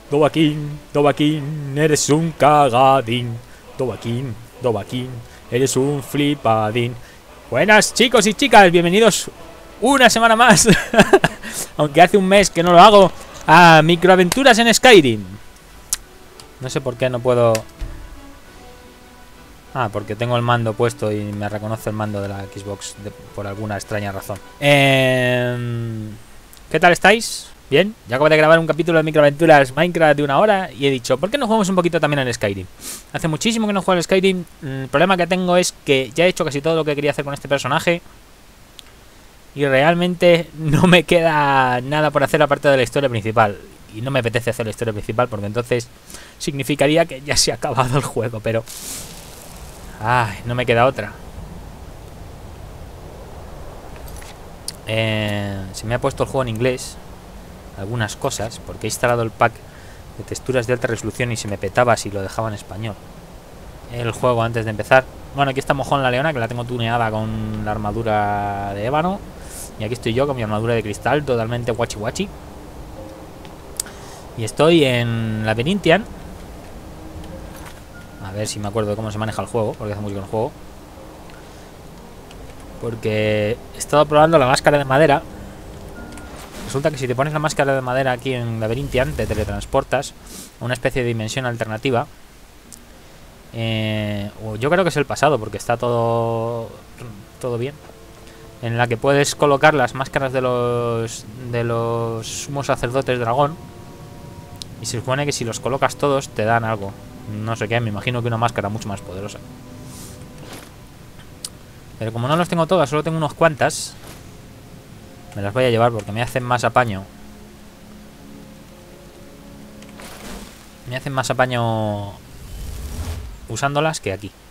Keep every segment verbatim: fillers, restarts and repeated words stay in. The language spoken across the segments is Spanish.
Dovahkiin, Dovahkiin, eres un cagadín. Dovahkiin, Dovahkiin, eres un flipadín. Buenas chicos y chicas, bienvenidos una semana más, aunque hace un mes que no lo hago, a Microaventuras en Skyrim. No sé por qué no puedo... Ah, porque tengo el mando puesto y me reconoce el mando de la Xbox de, por alguna extraña razón. Eh, ¿Qué tal estáis? Bien, ya acabo de grabar un capítulo de Microaventuras Minecraft de una hora y he dicho, ¿por qué no jugamos un poquito también en Skyrim? Hace muchísimo que no juego al Skyrim. El problema que tengo es que ya he hecho casi todo lo que quería hacer con este personaje y realmente no me queda nada por hacer aparte de la historia principal. Y no me apetece hacer la historia principal porque entonces significaría que ya se ha acabado el juego, pero... Ay, no me queda otra. Eh, se me ha puesto el juego en inglés algunas cosas, porque he instalado el pack de texturas de alta resolución y se me petaba si lo dejaba en español el juego antes de empezar. Bueno, aquí está Mojón la Leona, que la tengo tuneada con la armadura de ébano, y aquí estoy yo con mi armadura de cristal totalmente guachi guachi. Y estoy en Labyrintian. A ver si me acuerdo de cómo se maneja el juego, porque hace mucho que no juego. Porque he estado probando la máscara de madera. Resulta que si te pones la máscara de madera aquí en Labyrintian, te teletransportas a una especie de dimensión alternativa. Eh, yo creo que es el pasado, porque está todo todo bien. En la que puedes colocar las máscaras de los de los sumos sacerdotes dragón. Y se supone que si los colocas todos te dan algo. No sé qué, me imagino que una máscara mucho más poderosa. Pero como no los tengo todas, solo tengo unas cuantas, me las voy a llevar porque me hacen más apaño. Me hacen más apaño usándolas que aquí.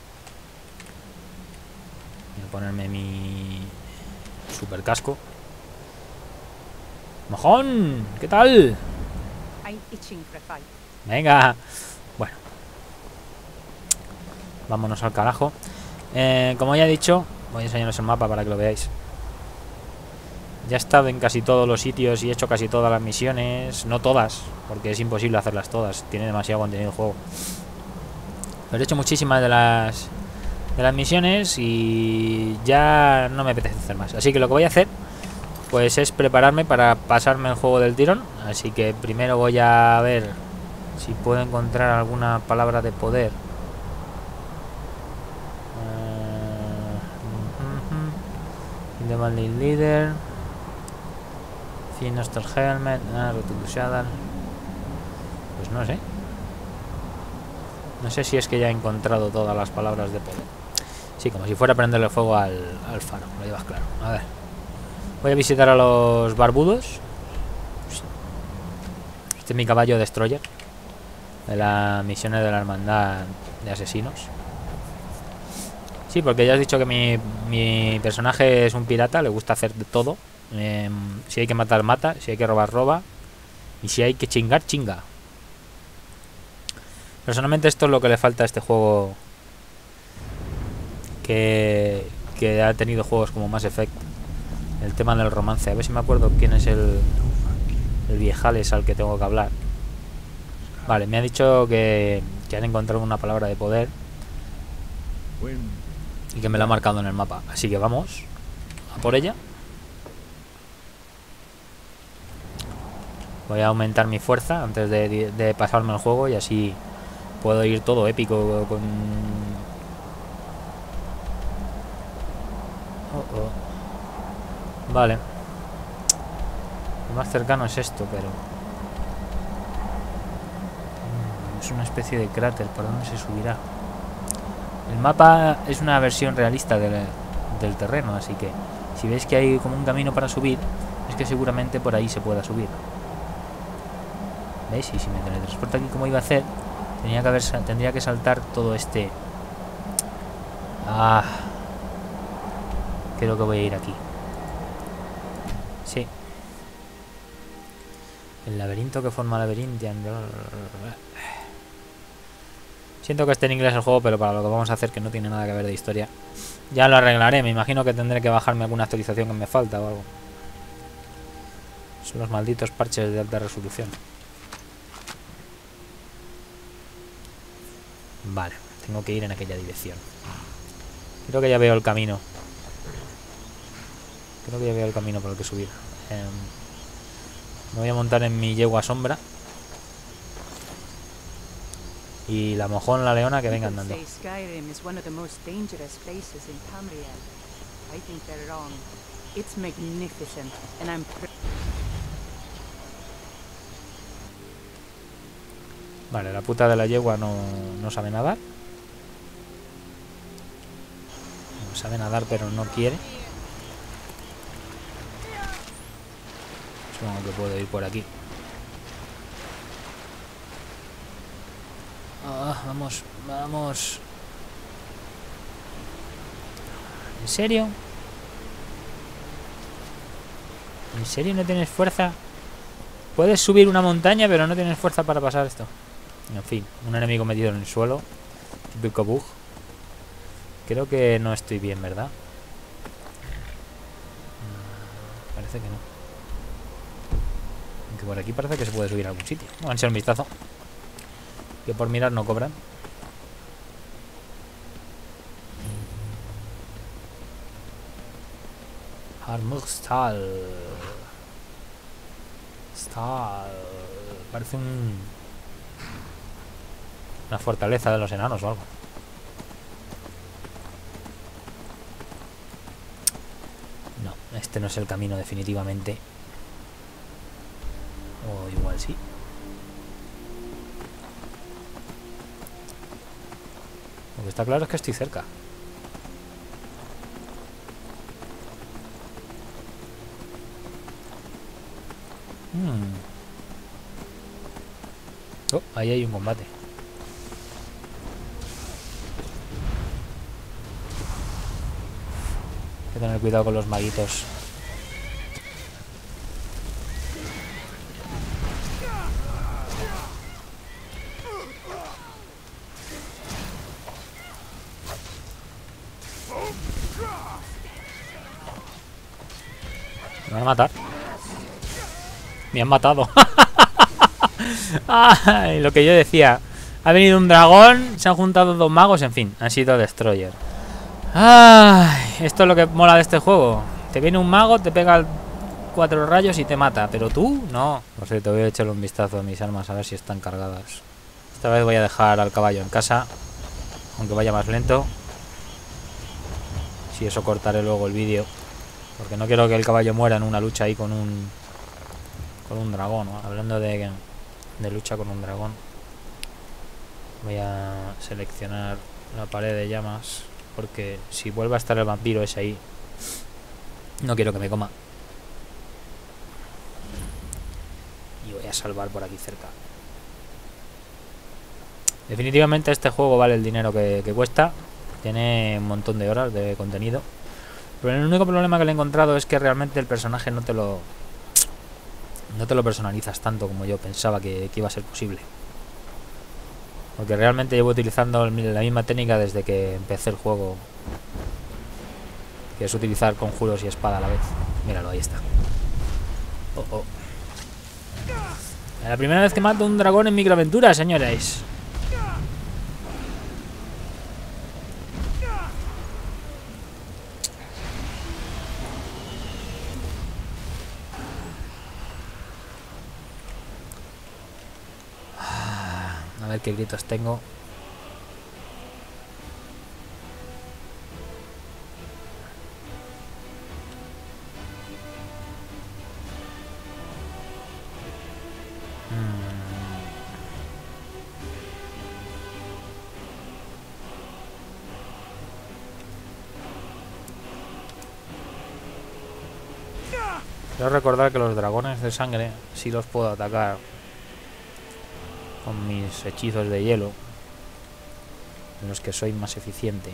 Voy a ponerme mi super casco. ¡Mojón! ¿Qué tal? Venga. Bueno. Vámonos al carajo. Eh, como ya he dicho, voy a enseñaros el mapa para que lo veáis. Ya he estado en casi todos los sitios y he hecho casi todas las misiones. No todas, porque es imposible hacerlas todas. Tiene demasiado contenido el juego. Pero he hecho muchísimas de las de las misiones y ya no me apetece hacer más. Así que lo que voy a hacer pues es prepararme para pasarme el juego del tirón. Así que primero voy a ver si puedo encontrar alguna palabra de poder. The Valley Leader, Finostor Helmet, ah, Rotulushadan. Pues no sé. No sé si es que ya he encontrado todas las palabras de poder. Sí, como si fuera a prenderle fuego al, al faro. Lo llevas claro. A ver. Voy a visitar a los barbudos. Este es mi caballo Destroyer de las misiones de la hermandad de asesinos. Sí, porque ya has dicho que mi, mi personaje es un pirata, le gusta hacer de todo. Eh, si hay que matar, mata. Si hay que robar, roba. Y si hay que chingar, chinga. Personalmente esto es lo que le falta a este juego, que, que ha tenido juegos como Mass Effect. El tema del romance. A ver si me acuerdo quién es el, el viejales al que tengo que hablar. Vale, me ha dicho que, que han encontrado una palabra de poder y que me la ha marcado en el mapa. Así que vamos a por ella. Voy a aumentar mi fuerza antes de, de, de pasarme el juego y así puedo ir todo épico con... Oh, oh. Vale. Lo más cercano es esto, pero... Es una especie de cráter. ¿Por dónde se subirá? El mapa es una versión realista del, del terreno, así que si veis que hay como un camino para subir, es que seguramente por ahí se pueda subir. ¿Veis? Y si me teletransporto aquí como iba a hacer, tenía que haber, tendría que saltar todo este... Ah, creo que voy a ir aquí. Sí. El laberinto que forma Labyrintian. Siento que esté en inglés el juego, pero para lo que vamos a hacer, que no tiene nada que ver de historia, ya lo arreglaré. Me imagino que tendré que bajarme alguna actualización que me falta o algo. Son los malditos parches de alta resolución. Vale, tengo que ir en aquella dirección. Creo que ya veo el camino. Creo que ya veo el camino por el que subir. Eh, me voy a montar en mi yegua sombra. Y la mojón, la leona, que venga andando. Skyrim is one of the most dangerous places in Tamriel. I think they're wrong. It's magnificent, and I'm Vale, la puta de la yegua no, no sabe nadar. No sabe nadar, pero no quiere. Supongo que puedo ir por aquí. Ah, vamos, vamos. ¿En serio? ¿En serio no tienes fuerza? Puedes subir una montaña, pero no tienes fuerza para pasar esto. En fin, un enemigo metido en el suelo. Típico bug. Creo que no estoy bien, ¿verdad? Parece que no. Aunque por aquí parece que se puede subir a algún sitio. Vamos a echar un vistazo. Que por mirar no cobran. Armugstal. Stal. Parece un... una fortaleza de los enanos o algo. No, este no es el camino definitivamente. O igual sí. Lo que está claro es que estoy cerca. Hmm. Oh, ahí hay un combate. Hay que tener cuidado con los maguitos. Me van a matar. Me han matado. Ay, lo que yo decía. Ha venido un dragón, se han juntado dos magos, en fin, han sido Destroyer. Ay, esto es lo que mola de este juego. Te viene un mago, te pega cuatro rayos y te mata. Pero tú, no. Por cierto, voy a echarle un vistazo a mis armas a ver si están cargadas. Esta vez voy a dejar al caballo en casa, aunque vaya más lento. Si eso cortaré luego el vídeo, porque no quiero que el caballo muera en una lucha ahí con un con un dragón, ¿no? Hablando de, de lucha con un dragón, voy a seleccionar la pared de llamas, porque si vuelve a estar el vampiro ese ahí, no quiero que me coma. Y voy a salvar por aquí cerca. Definitivamente este juego vale el dinero que, que cuesta. Tiene un montón de horas de contenido. Pero el único problema que le he encontrado es que realmente el personaje no te lo no te lo personalizas tanto como yo pensaba que, que iba a ser posible. Porque realmente llevo utilizando la misma técnica desde que empecé el juego, que es utilizar conjuros y espada a la vez. Míralo, ahí está. Oh, oh. Es la primera vez que mato un dragón en microaventura, señores. A ver qué gritos tengo. Quiero recordar que los dragones de sangre sí los puedo atacar con mis hechizos de hielo, en los que soy más eficiente.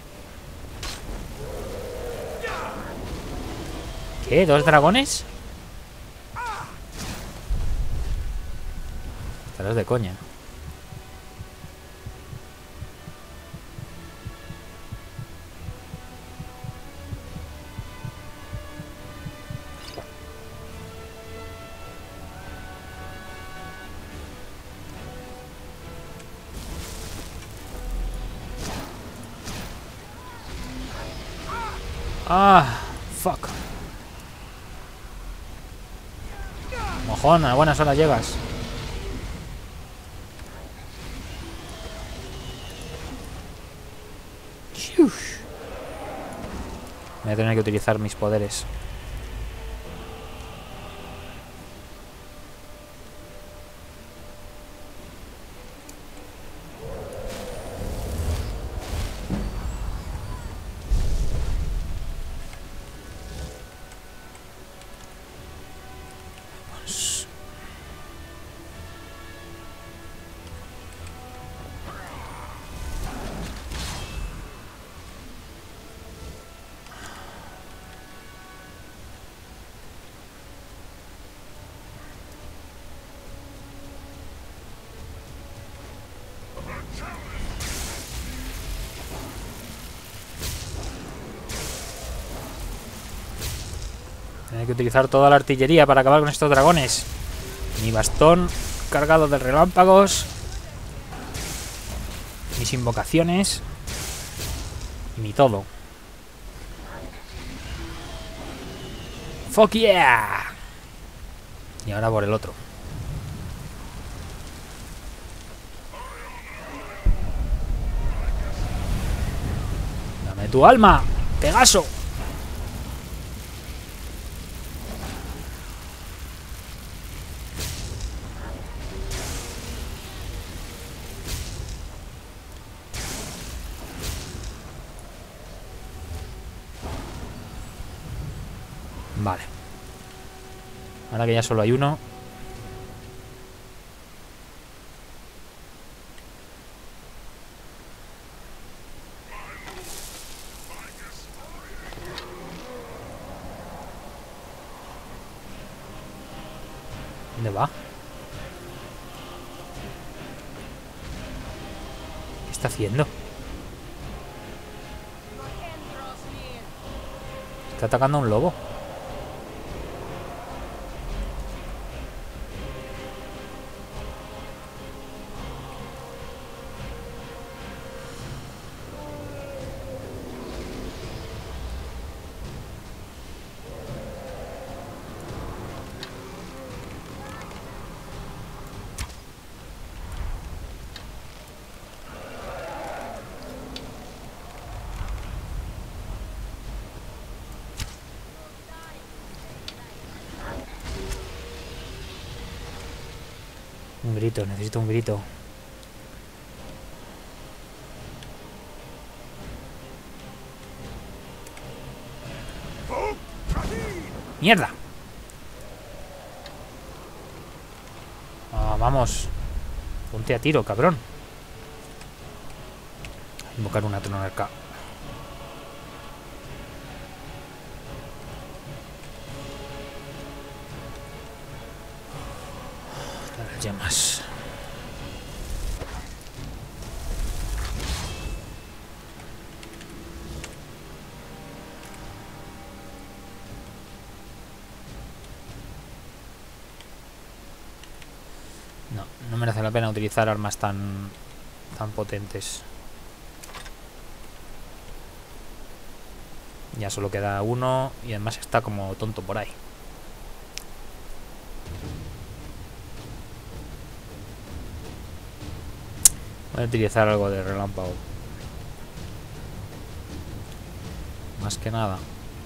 ¿Qué? ¿Dos dragones? Estarás de coña. Ah, fuck. Mojón, a buenas horas llegas. Voy a tener que utilizar mis poderes. Hay que utilizar toda la artillería para acabar con estos dragones. Mi bastón cargado de relámpagos. Mis invocaciones. Y mi todo. ¡Fuck yeah! Y ahora por el otro. ¡Dame tu alma, Pegaso! Vale. Ahora que ya solo hay uno. ¿Dónde va? ¿Qué está haciendo? Está atacando a un lobo. Un grito, necesito un grito. ¡Mierda! Ah, vamos. Ponte a tiro, cabrón. Invocar una tronarca. Las llamas. No, no merece la pena utilizar armas tan tan potentes. Ya solo queda uno y además está como tonto por ahí. Voy a utilizar algo de relámpago. Más que nada.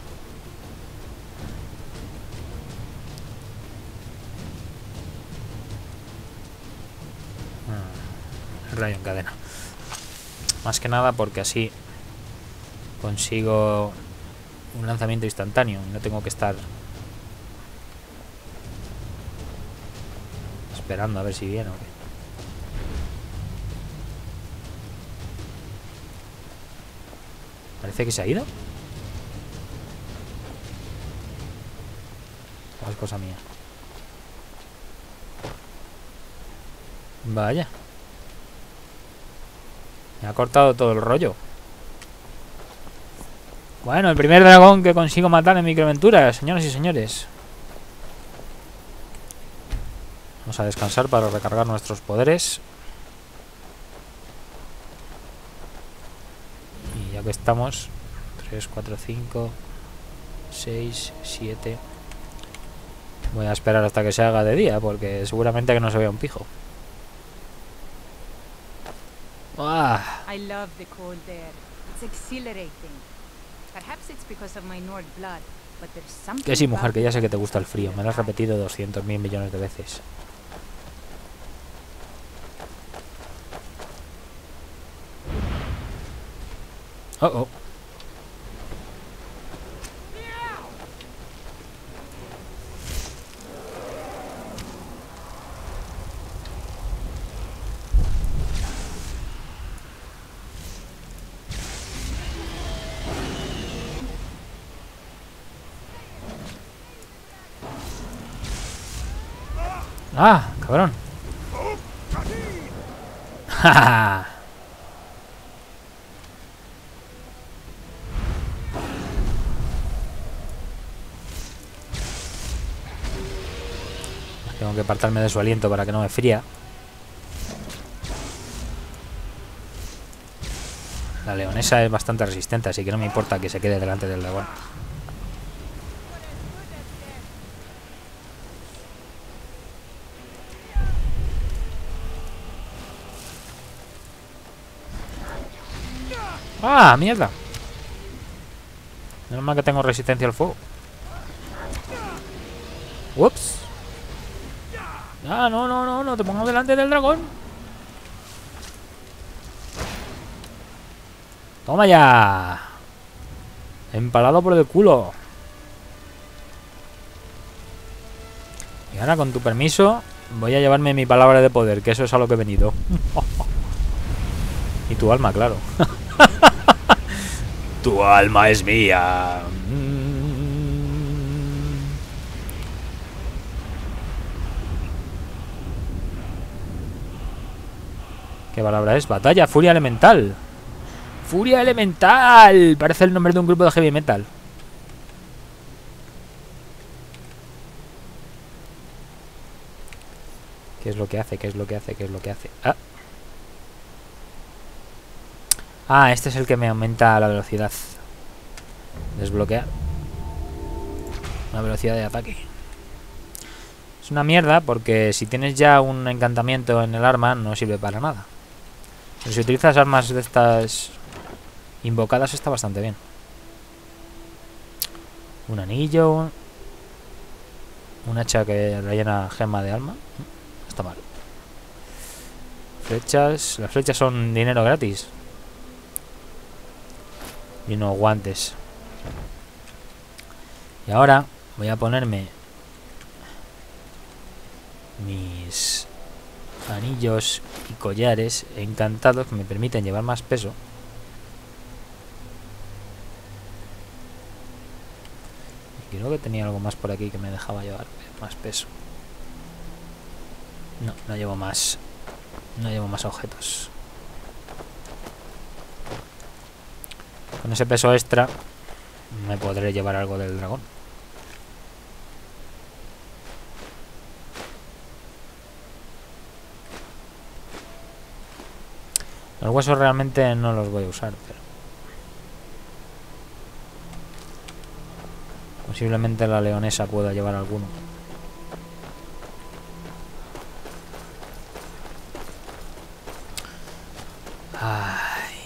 Ah, rayo en cadena. Más que nada porque así consigo un lanzamiento instantáneo. No tengo que estar esperando a ver si viene o qué. Parece que se ha ido. O es cosa mía. Vaya. Me ha cortado todo el rollo. Bueno, el primer dragón que consigo matar en Microaventuras, señoras y señores. Vamos a descansar para recargar nuestros poderes. Y ya que estamos, tres, cuatro, cinco... seis, siete. Voy a esperar hasta que se haga de día, porque seguramente que no se vea un pijo. ¡Ah! I love the cold air. It's exhilarating. Perhaps it's because of my Nord blood, but there's something. Que sí, mujer, about que ya it sé que te that gusta el makes me frío. Me lo has feel repetido doscientos mil millones de veces. Oh, oh. ¡Ah! ¡Cabrón! ¡Ja! Tengo que apartarme de su aliento para que no me fría. La leonesa es bastante resistente, así que no me importa que se quede delante del dragón. ¡Ah, mierda! Menos mal que tengo resistencia al fuego. ¡Ups! ¡Ah, no, no, no! ¡No te pongas delante del dragón! ¡Toma ya! Empalado por el culo. Y ahora, con tu permiso, voy a llevarme mi palabra de poder, que eso es a lo que he venido. Y tu alma, claro. Tu alma es mía. ¿Qué palabra es? Batalla, furia elemental. ¡Furia elemental! Parece el nombre de un grupo de heavy metal. ¿Qué es lo que hace? ¿Qué es lo que hace? ¿Qué es lo que hace? Ah. Ah, este es el que me aumenta la velocidad. Desbloquear. La velocidad de ataque. Es una mierda porque si tienes ya un encantamiento en el arma no sirve para nada. Pero si utilizas armas de estas invocadas está bastante bien. Un anillo. Un hacha que rellena gema de alma. No está mal. Flechas. Las flechas son dinero gratis. Y unos guantes. Y ahora voy a ponerme mis anillos y collares encantados que me permiten llevar más peso. Y creo que tenía algo más por aquí que me dejaba llevar más peso. No, no llevo más. No llevo más objetos. Con ese peso extra me podré llevar algo del dragón. Los huesos realmente no los voy a usar, pero posiblemente la leonesa pueda llevar alguno. Ay.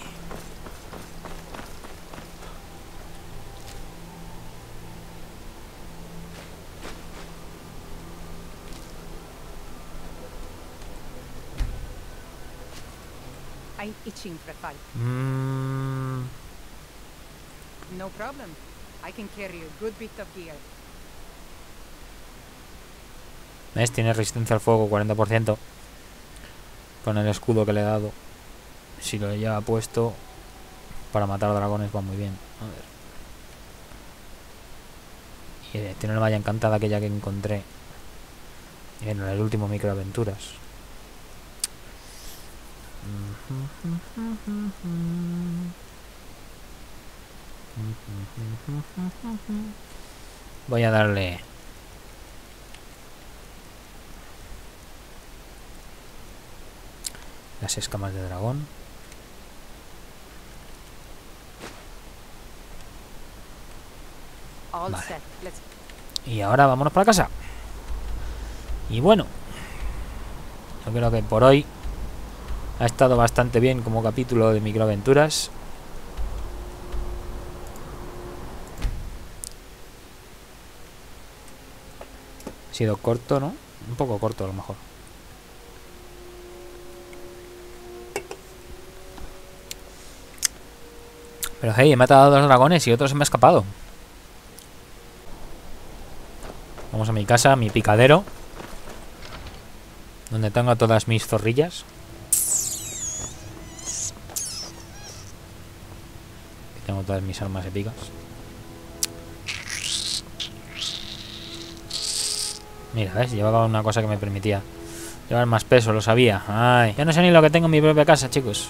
I'm itching for a fight. Mm. No problem. I can carry a good bit of gear. ¿Ves? Tiene resistencia al fuego, cuarenta por ciento. Con el escudo que le he dado. Si lo lleva puesto para matar dragones va muy bien. A ver. Y tiene una malla encantada aquella que encontré en el último microaventuras. Voy a darle las escamas de dragón. All Vale. set. Let's Y ahora vámonos para casa. Y bueno, yo creo que por hoy ha estado bastante bien como capítulo de microaventuras. Ha sido corto, ¿no? Un poco corto a lo mejor. Pero hey, he matado a dos dragones y otro se me ha escapado. Vamos a mi casa, a mi picadero, donde tengo todas mis zorrillas. Aquí tengo todas mis armas épicas. Mira, ¿ves? Llevaba una cosa que me permitía llevar más peso, lo sabía. Ay, ya no sé ni lo que tengo en mi propia casa, chicos.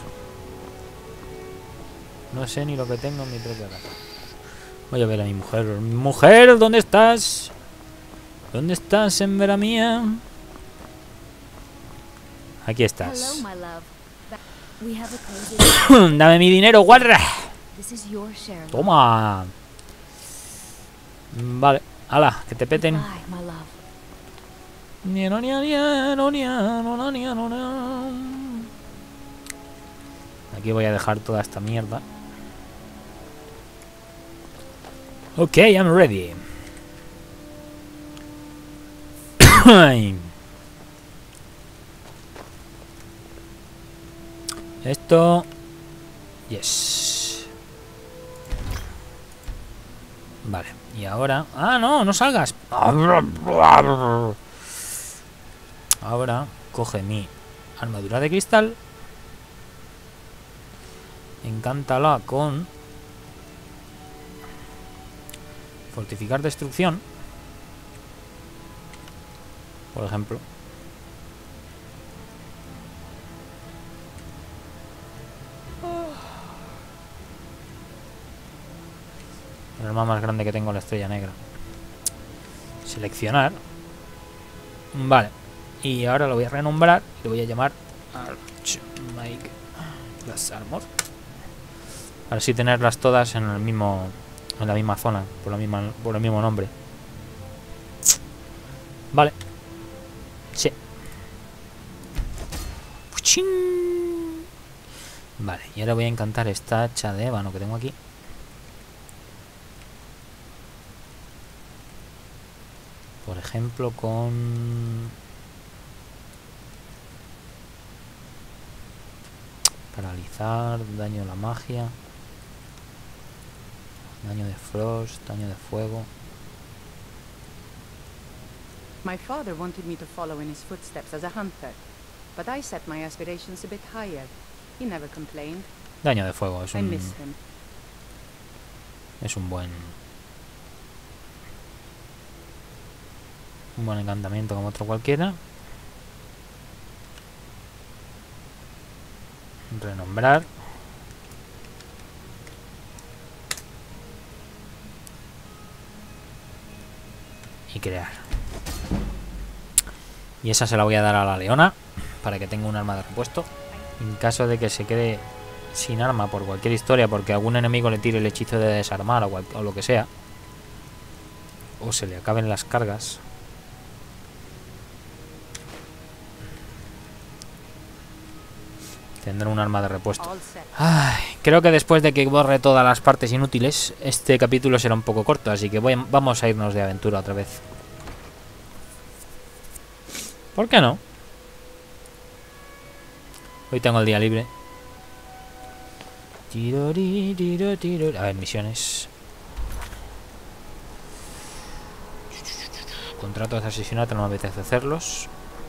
No sé ni lo que tengo en mi propia casa. Voy a ver a mi mujer. Mujer, ¿dónde estás? ¿Dónde estás, hembra mía? Aquí estás. Hello, my love. We have a cozy. Dame mi dinero, guarra. This is your share. Toma. Vale, ala, que te peten. Bye, my love. Aquí voy a dejar toda esta mierda. Ok, I'm ready. Esto. Yes. Vale, y ahora... Ah, no, no salgas. Ahora coge mi armadura de cristal. Encántala con fortificar destrucción, por ejemplo. El arma más grande que tengo, la estrella negra. Seleccionar. Vale. Y ahora lo voy a renombrar. Lo voy a llamar Archmage Glass Armor. Para así tenerlas todas en el mismo, en la misma zona, por la misma, por el mismo nombre. Vale. Sí. ¡Puchín! Vale, y ahora voy a encantar esta hacha de ébano que tengo aquí. Por ejemplo, con... paralizar, daño a la magia, daño de frost, daño de fuego. My father wanted me to follow in his footsteps as a hunter, but I set my aspirations a bit higher. He never complained. Daño de fuego, es I un, miss him. es un buen un buen encantamiento como otro cualquiera. Renombrar. Y crear. Y esa se la voy a dar a la leona para que tenga un arma de repuesto. En caso de que se quede sin arma por cualquier historia, porque algún enemigo le tire el hechizo de desarmar o, cual, o lo que sea, o se le acaben las cargas, tendrá un arma de repuesto. All set. Ay, creo que después de que borre todas las partes inútiles, este capítulo será un poco corto, así que voy, vamos a irnos de aventura otra vez. ¿Por qué no? Hoy tengo el día libre. A ver, misiones. Contratos de asesinato, no me apetece hacerlos.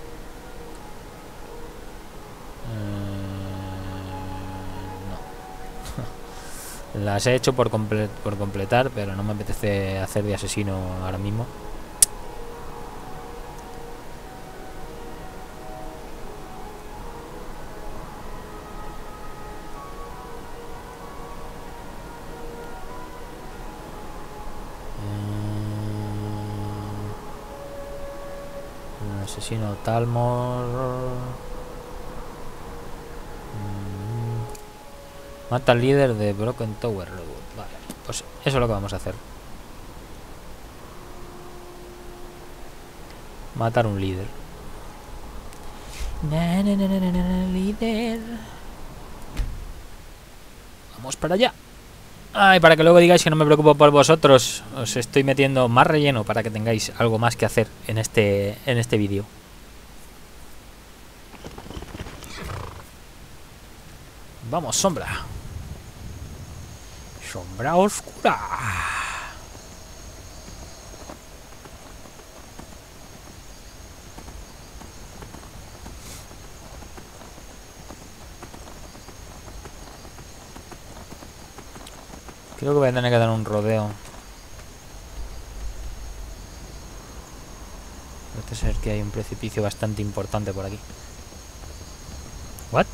Eh, no. Las he hecho por, comple por completar, pero no me apetece hacer de asesino ahora mismo. Asesino Talmor. Mm. Mata al líder de Broken Tower. Vale, pues eso es lo que vamos a hacer. Matar un líder. Na, na, na, na, na, na, líder. Vamos para allá. Ay, para que luego digáis que no me preocupo por vosotros, os estoy metiendo más relleno para que tengáis algo más que hacer en este, en este vídeo. Vamos, sombra. Sombra oscura. Creo que voy a tener que dar un rodeo. Parece ser que hay un precipicio bastante importante por aquí. ¿What?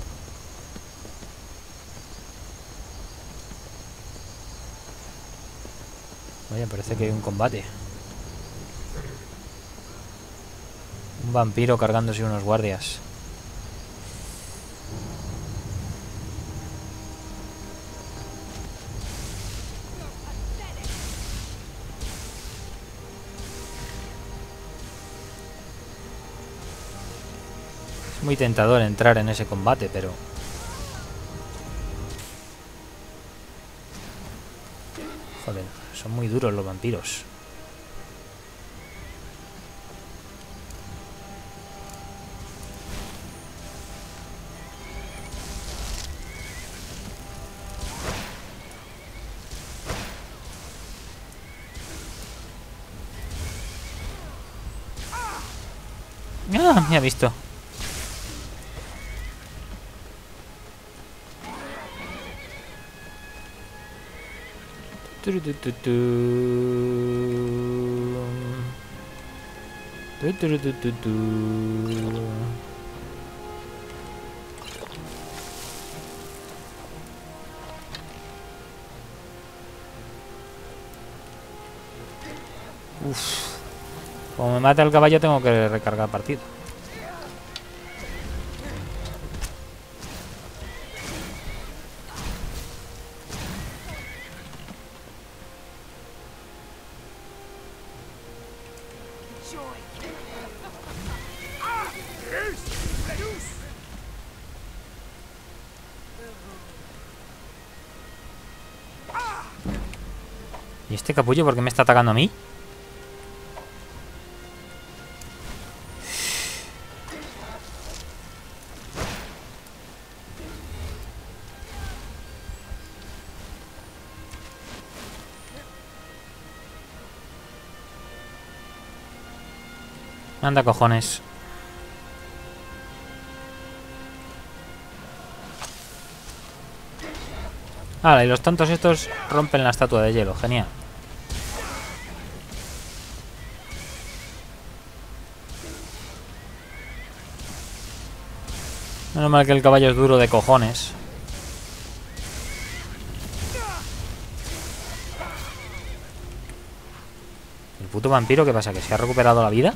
Oye, parece que hay un combate. Un vampiro cargándose unos guardias. Es muy tentador entrar en ese combate, pero... Joder, son muy duros los vampiros. Ah, me ha visto. Tu, tu, tu, tu. Tu, tu, tu, tu, tu. Uf. Como me mata el caballo tengo que recargar partida. ¿Y este capullo por qué me está atacando a mí? Anda, cojones. Vale, y los tontos estos rompen la estatua de hielo. Genial. Menos mal que el caballo es duro de cojones. ¿El puto vampiro qué pasa? ¿Que se ha recuperado la vida?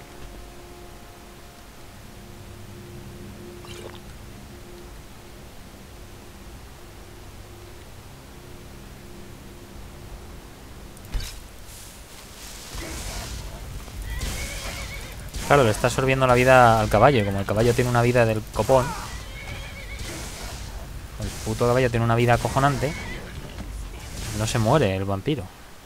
Claro, le está absorbiendo la vida al caballo. Como el caballo tiene una vida del copón, el puto caballo tiene una vida acojonante, no se muere el vampiro.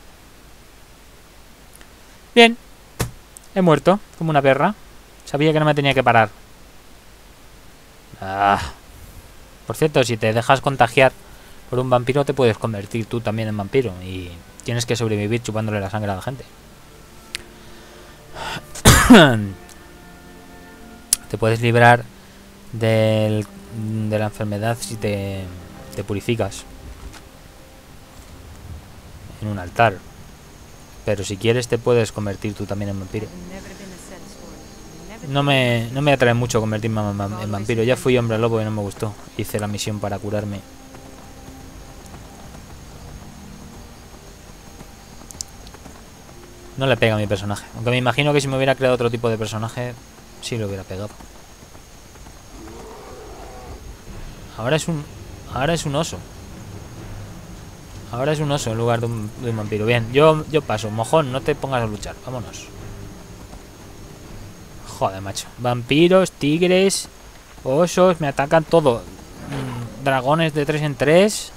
Bien. He muerto, como una perra. Sabía que no me tenía que parar. Ah. Por cierto, si te dejas contagiar por un vampiro, te puedes convertir tú también en vampiro. Y tienes que sobrevivir chupándole la sangre a la gente. Te puedes librar del, de la enfermedad si te, te purificas en un altar. Pero si quieres te puedes convertir tú también en vampiro. No me, no me atrae mucho convertirme en, en vampiro. Ya fui hombre lobo y no me gustó. Hice la misión para curarme. No le pega a mi personaje. Aunque me imagino que si me hubiera creado otro tipo de personaje, sí lo hubiera pegado. Ahora es un... Ahora es un oso. Ahora es un oso en lugar de un, de un vampiro. Bien, yo, yo paso. Mojón, no te pongas a luchar. Vámonos. Joder, macho. Vampiros, tigres, osos, me atacan todo. Mm, dragones de tres en tres.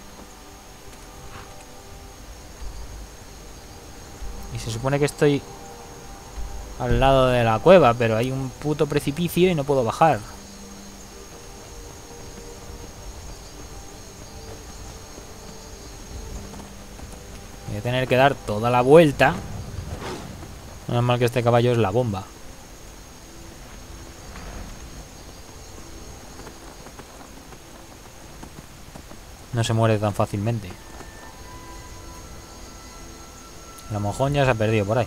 Y se supone que estoy al lado de la cueva, pero hay un puto precipicio y no puedo bajar. Voy a tener que dar toda la vuelta. Menos mal que este caballo es la bomba. No se muere tan fácilmente. La mojón ya se ha perdido por ahí.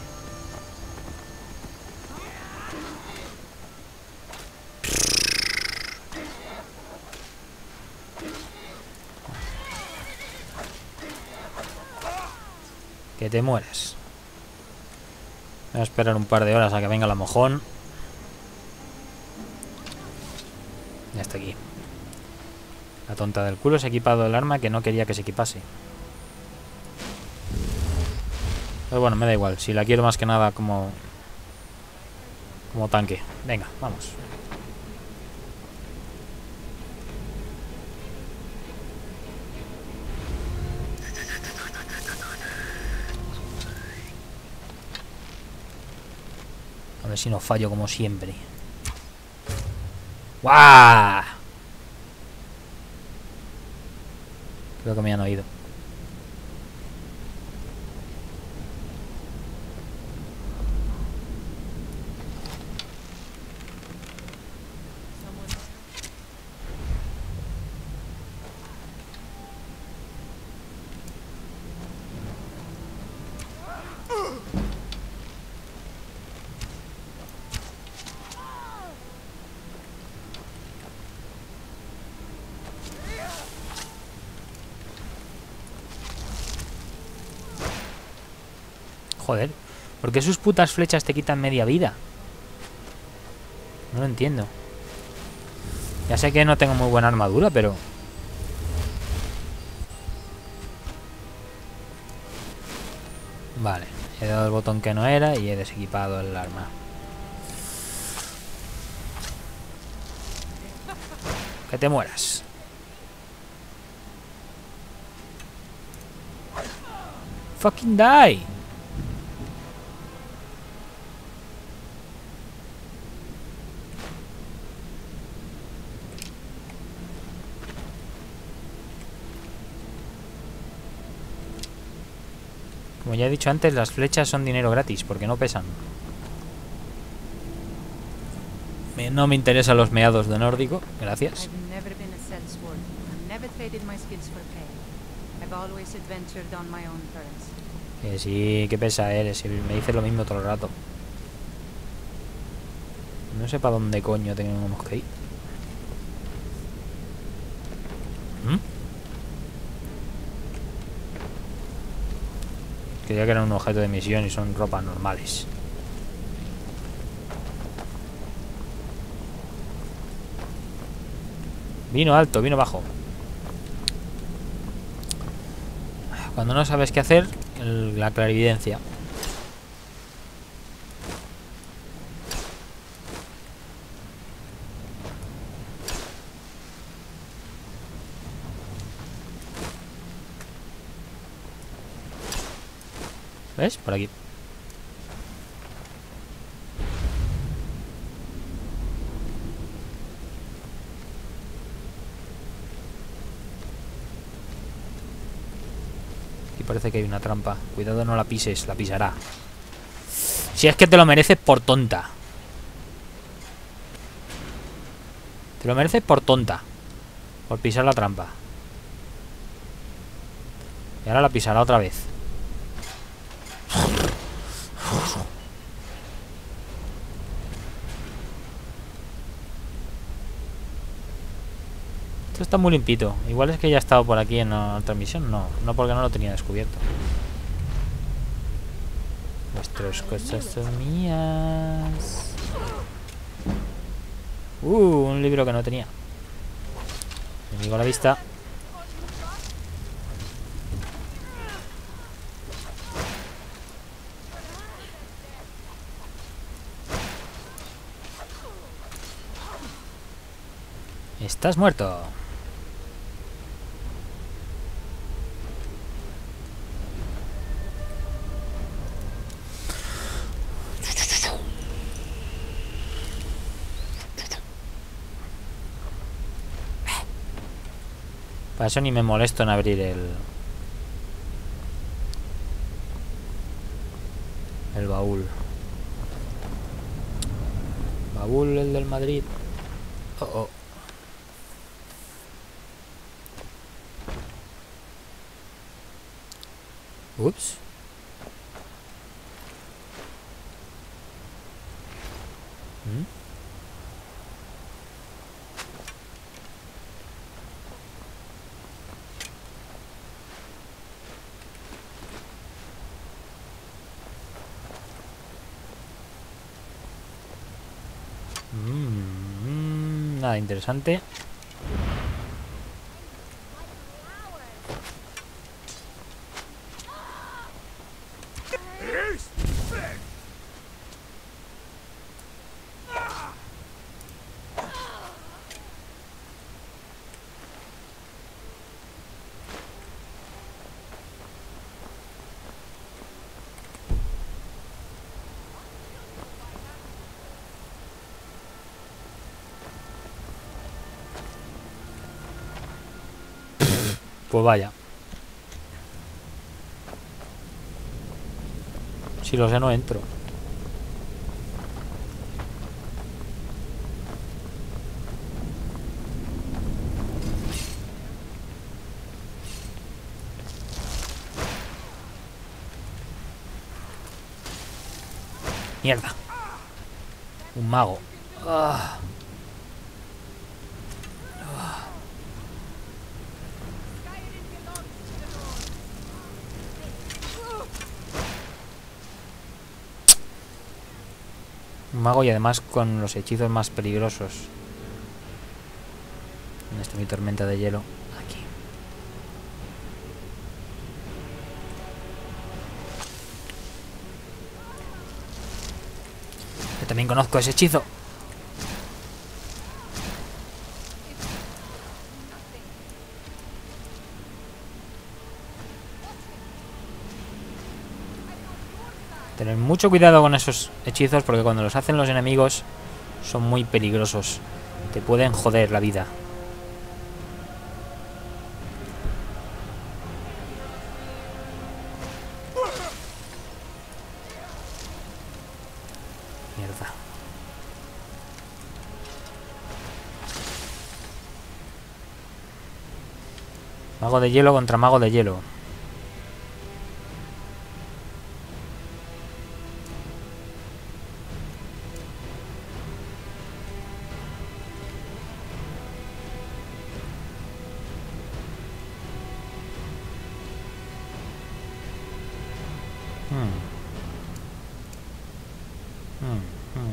Que te mueres. Voy a esperar un par de horas a que venga la mojón. Ya está aquí. La tonta del culo se ha equipado el arma que no quería que se equipase. Pero bueno, me da igual. Si la quiero más que nada como... como tanque. Venga, vamos. A ver si no fallo como siempre. ¡Guau! Creo que me han oído. Joder, ¿por qué sus putas flechas te quitan media vida? No lo entiendo. Ya sé que no tengo muy buena armadura, pero... Vale, he dado el botón que no era y he desequipado el arma. Que te mueras. Fucking die. Como ya he dicho antes, las flechas son dinero gratis, porque no pesan. Me- No me interesan los meados de nórdico, gracias. I've never been a sellsword. I've never traded my skills for pay. I've always adventured on my own terms. Que sí, que pesa eres, y me dices lo mismo todo el rato. No sé para dónde coño tenemos que ir. ¿Mm? Creía que era un objeto de misión y son ropas normales. Vino alto, vino bajo. Cuando no sabes qué hacer, el- la clarividencia. ¿Ves? Por aquí. Aquí parece que hay una trampa. Cuidado, no la pises, la pisará. Si es que te lo mereces por tonta. Te lo mereces por tonta. Por pisar la trampa. Y ahora la pisará otra vez. Esto está muy limpito. Igual es que ya he estado por aquí en la transmisión. No, no porque no lo tenía descubierto. Vuestras cosas son mías. Uh, un libro que no tenía. Enemigo a la vista. Estás muerto. Para eso ni me molesto en abrir el... El baúl. Baúl, el del Madrid. Oh, oh. Ups. ¿Mm? Mm, nada interesante. Pues vaya. Si lo sé, no entro. Mierda. Un mago. Ah. Un mago y además con los hechizos más peligrosos. En esta mi tormenta de hielo. Aquí. Yo también conozco ese hechizo. Tener mucho cuidado con esos hechizos porque cuando los hacen los enemigos son muy peligrosos. Te pueden joder la vida. Mierda. Mago de hielo contra mago de hielo. Hmm. Hmm, hmm.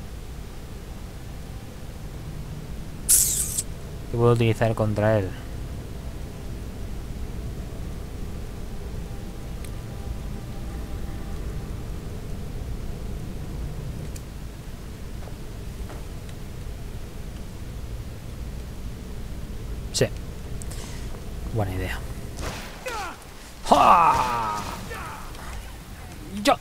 ¿Qué puedo utilizar contra él? Sí. Buena idea. ¡Ja! ¡Ya!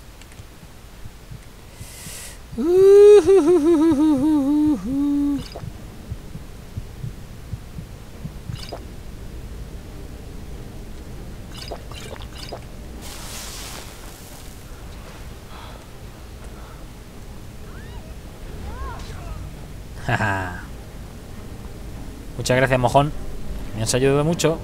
Muchas gracias, mojón. Me has ayudado mucho.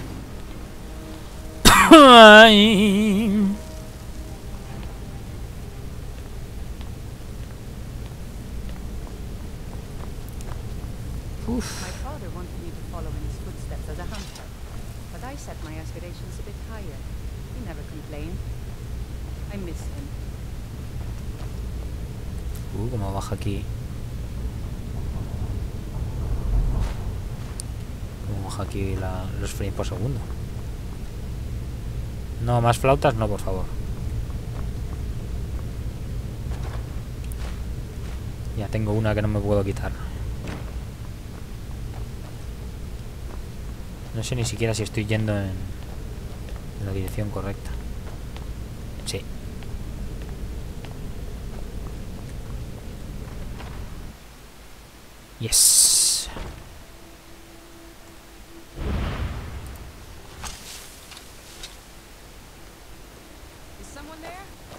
Uf. My father wanted me to follow in his footsteps as a hunter, but I set my aspirations a bit higher. He never complained. I miss him. Uh, como baja aquí. Como baja aquí la, los frames por segundo. No, más flautas, no, por favor. Ya tengo una que no me puedo quitar. No sé ni siquiera si estoy yendo en, en la dirección correcta. Sí. Yes. Is someone there?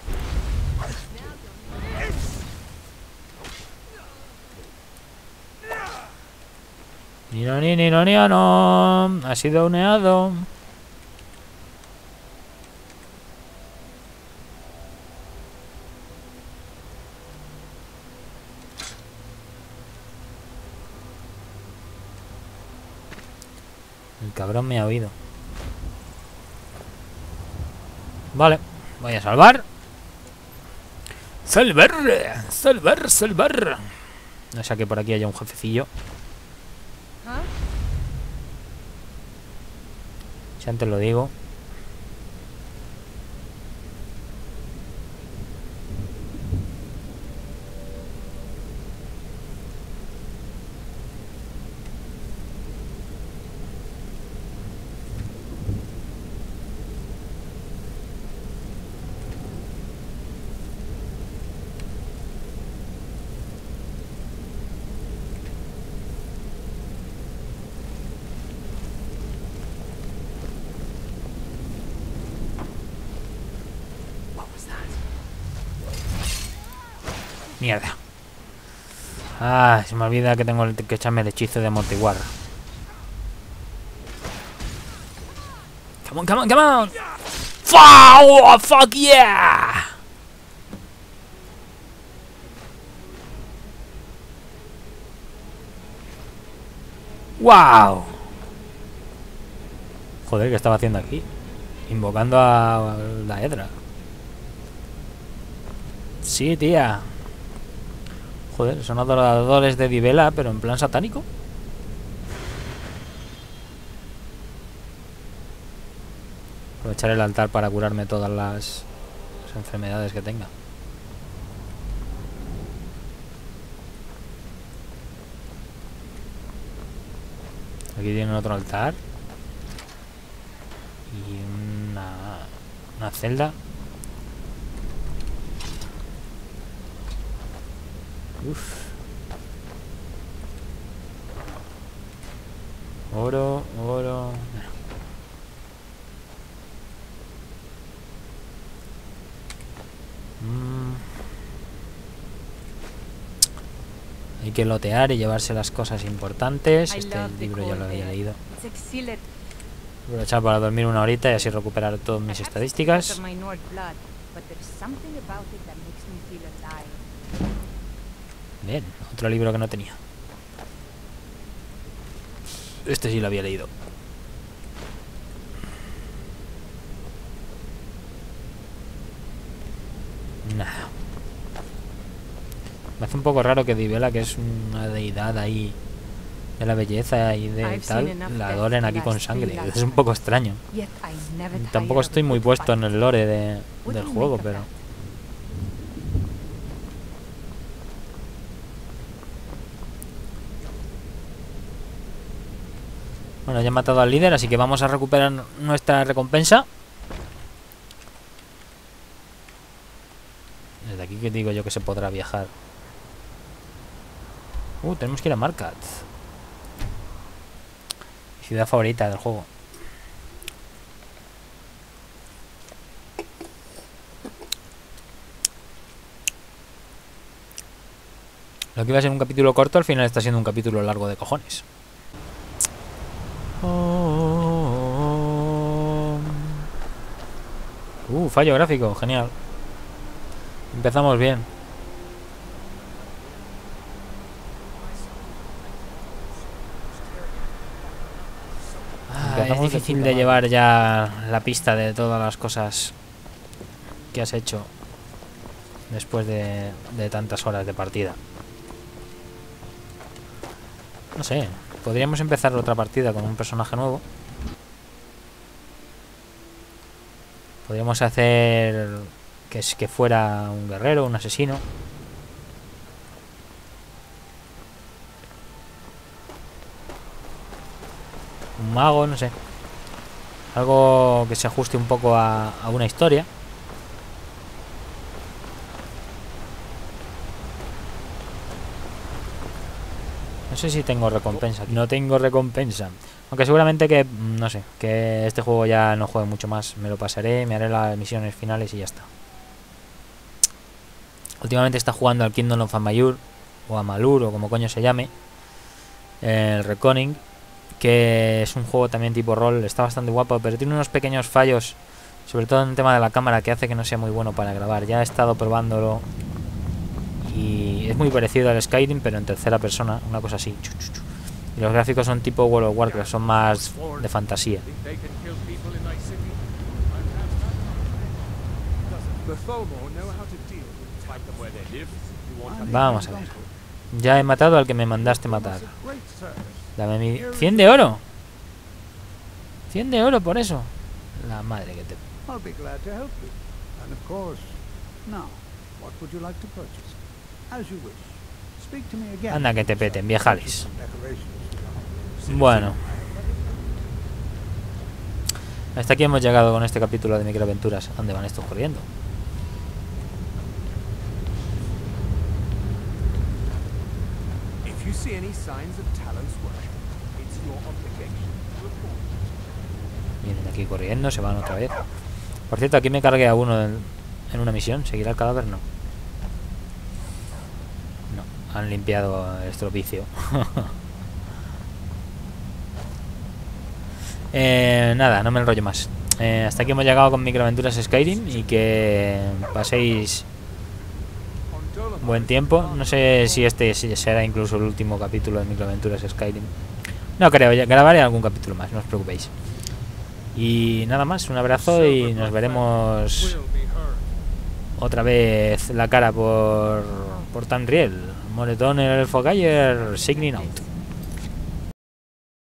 Ni no ni ni no ni no. Ha sido uneado. El cabrón me ha oído. Vale, voy a salvar. Salvar, salvar, salvar. No sé que por aquí haya un jefecillo. Huh? Si antes lo digo. Mierda. Ah, se me olvida que tengo que echarme el hechizo de amortiguar. Come on, come on, come on. Oh, fuck yeah. Wow. Joder, ¿qué estaba haciendo aquí? Invocando a la Hedra. Sí, tía. Joder, son adoradores de Divela, pero en plan satánico. Aprovechar el altar para curarme todas las, las enfermedades que tenga. Aquí tienen otro altar. Y una, una celda. Uf. Oro, oro. Mm. Hay que lotear y llevarse las cosas importantes. Este libro ya lo había leído. Aprovechar para dormir una horita y así recuperar todas mis estadísticas. Bien, otro libro que no tenía. Este sí lo había leído. Nada. Me hace un poco raro que Divela, que es una deidad ahí de la belleza y de tal, la adoren aquí con sangre. Es un poco extraño. Tampoco estoy muy puesto en el lore de, del juego, pero... Bueno, ya he matado al líder, así que vamos a recuperar nuestra recompensa. Desde aquí que digo yo que se podrá viajar. Uh, tenemos que ir a Markat. Mi ciudad favorita del juego. Lo que iba a ser un capítulo corto, al final está siendo un capítulo largo de cojones. Oh. Uh, fallo gráfico, genial. Empezamos bien. Ah, es difícil de llevar ya la pista de todas las cosas que has hecho después de, de tantas horas de partida. No sé, podríamos empezar otra partida con un personaje nuevo. Podríamos hacer que, es, que fuera un guerrero, un asesino. un mago, no sé. Algo que se ajuste un poco a, a una historia. No sé si tengo recompensa. No tengo recompensa. Aunque seguramente que, no sé, que este juego ya no juegue mucho más. Me lo pasaré, me haré las misiones finales y ya está. Últimamente está jugando al Kingdom of Amalur, o Amalur, o como coño se llame. El Reckoning, que es un juego también tipo rol. Está bastante guapo, pero tiene unos pequeños fallos, sobre todo en el tema de la cámara, que hace que no sea muy bueno para grabar. Ya he estado probándolo y es muy parecido al Skyrim, pero en tercera persona, una cosa así. Y los gráficos son tipo World of Warcraft, son más de fantasía. Vamos a ver. Ya he matado al que me mandaste matar. Dame mi... cien de oro. cien de oro por eso. La madre que te... Anda que te peten, viejales. Bueno. Hasta aquí hemos llegado con este capítulo de Microaventuras. ¿Dónde van estos corriendo? Vienen aquí corriendo, se van otra vez. Por cierto, aquí me cargué a uno en, en una misión. ¿Seguirá el cadáver? No. No, han limpiado el estropicio. eh, nada, no me enrollo más. Eh, hasta aquí hemos llegado con Microaventuras Skyrim. Y que paséis buen tiempo. No sé si este será incluso el último capítulo de Microaventuras Skyrim. No creo, ya grabaré algún capítulo más, no os preocupéis. Y nada más, un abrazo y nos veremos otra vez la cara por, por Tamriel. Moretón, el Elfo Galler, signing out.